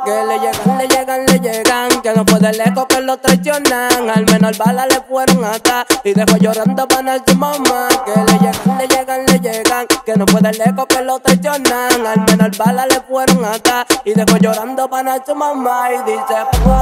Que le llegan, que no fue del eco que lo traicionan. Al menor bala le fueron a dar y dejó llorando para su mamá. Que le llegan, que no fue del eco que lo traicionan. Al menor bala le fueron a dar y dejó llorando para su mamá. Y dice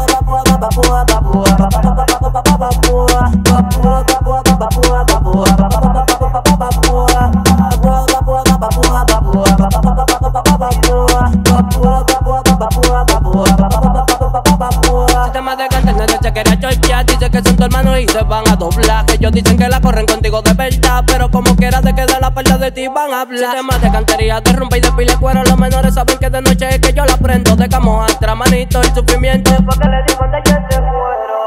sistema de cantar, nadie se quiere chochear. Dice que son tu hermano y se van a doblar. Que ellos dicen que la corren contigo de verdad, pero como quiera te queda la perla de ti van a hablar. Sistema de cantería, de rumba y de pile cuero. Los menores saben que de noche es que yo la prendo. De camo atrás, manito, el sufrimiento. Porque le digo de que se fueron.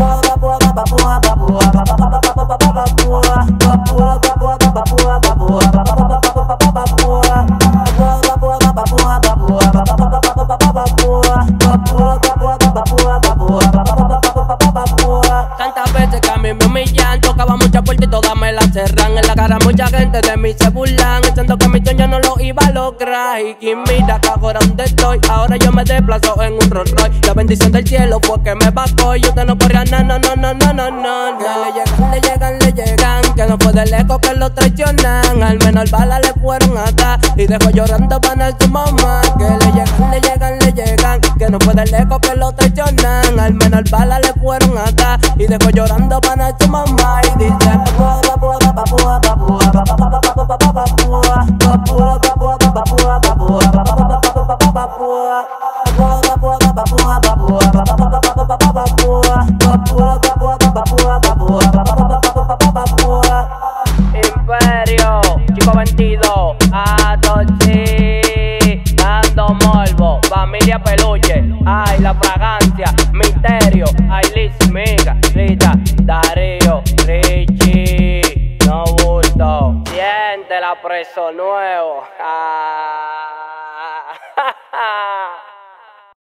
Tantas veces que a mí me humillan, tocaba muchas puertas y todas me las cerran. En la cara mucha gente de mí se burlan, pensando que mi sueño no lo iba a lograr. Y que mira que ahora donde estoy, ahora yo me desplazo en un Rolls Royce. La bendición del cielo fue que me bajó y usted no corría no. Le llegan, que no fue del eco que lo traicionan. Al menor bala le fueron a dar y dejó llorando para su mamá. Que le llegan, que no fue del eco que lo traicionan. Al menor bala le fueron a dar y dejó llorando para su mamá. Y dice Imperio, Chico 22, Atochi, dando morbo, familia peluche, ay la fragancia, misterio, ay Liz, Miga, Rita, Darío, Richie, no bulto, siente la preso nuevo,